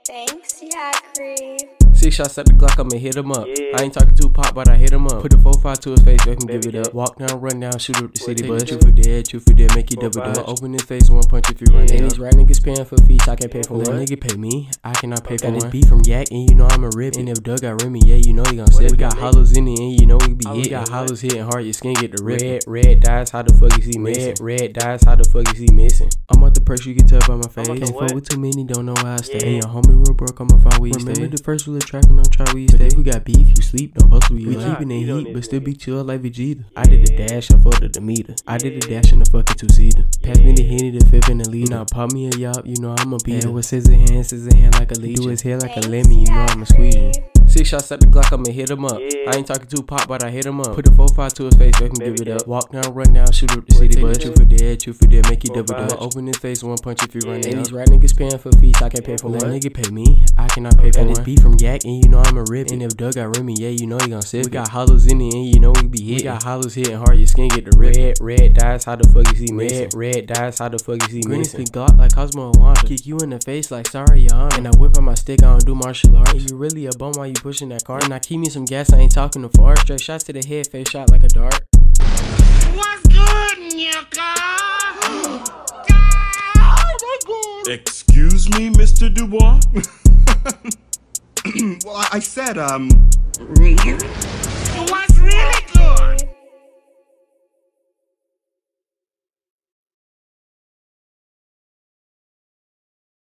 Thanks, yeah, creep. 6 shots at the Glock, I'ma hit him up. I ain't talking to Pop, but I hit him up. Put a 4-5 to his face, make him give it up. Walk down, run down, shoot up the city bus. Truth for dead, make you double dutch. Open his face, one punch if you run it. And these right niggas paying for fees, I can't pay for one. Nigga pay me, I cannot pay for one. Got this beat from Yak, and you know I'm a rip. And if Doug got Remy, yeah, you know he gon' sip. We got hollows in the end, you know we be hit. We got hollows hitting hard, your skin get the rip. Red dies, how the fuck is he missing? Red dies, how the fuck is he missing? I'm out the pressure, you can tell by my face. Can't fuck with too many, don't know why I stay. And your homie real broke, I'ma find where you stay. Remember the first rule of trapping, don't try where you stay. If we got beef, you sleep, don't post where you We keeping it heat, but still be chill like Vegeta. I did a dash, I fucked the meter. I did a dash in the fucking 2-seater. Pass me the Henny, the 5th and the lead. Now pop me a yop, you know I'ma beat it. With scissor hand like a leech. Do his hair like a lemon, you know I'ma squeeze it. 6 shots at the Glock, I'ma hit him up. I ain't talking to Pop, but I hit him up. Put a 4-5 to his face, make him give it up. Walk down, run down, shoot up the city bus. Truth for dead, make you double dutch. Open his face, one punch if you run it. And these right niggas paying for fees, I can't pay for one. Nigga pay me, I cannot pay for one. Got this beat from Yak, and you know I'm a rip. And if Doug got Remy, yeah, you know he gon' sip. We got hollows in the end, you know we be hit. We got hollows hitting hard, your skin get the rip. Red dies, how the fuck is he missing? Red dies, how the fuck is he missing? Green Glock like Cosmo and Wanda. Kick you in the face like sorry, your honor. And I whip out my stick, I don't do martial arts. And you really a bum while you pushing that car. And I keep me some gas, I ain't talking to fart. Straight shots to the head, face shot like a dart. What's good, nigga? Oh my God. Excuse me, Mr. Dubois? Well, I said,